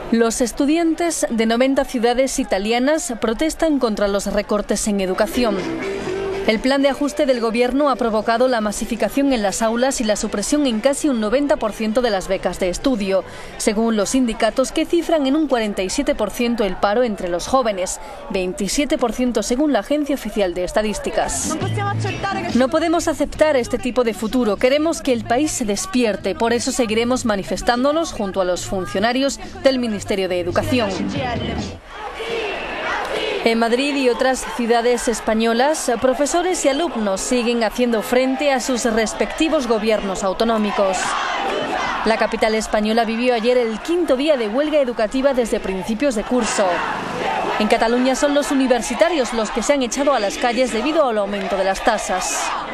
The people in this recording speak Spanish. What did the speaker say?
Los estudiantes de 90 ciudades italianas protestan contra los recortes en educación. El plan de ajuste del gobierno ha provocado la masificación en las aulas y la supresión en casi un 90% de las becas de estudio, según los sindicatos, que cifran en un 47% el paro entre los jóvenes, 27% según la Agencia Oficial de Estadísticas. No podemos aceptar este tipo de futuro. Queremos que el país se despierte. Por eso seguiremos manifestándonos junto a los funcionarios del Ministerio de Educación. En Madrid y otras ciudades españolas, profesores y alumnos siguen haciendo frente a sus respectivos gobiernos autonómicos. La capital española vivió ayer el 5º día de huelga educativa desde principios de curso. En Cataluña son los universitarios los que se han echado a las calles debido al aumento de las tasas.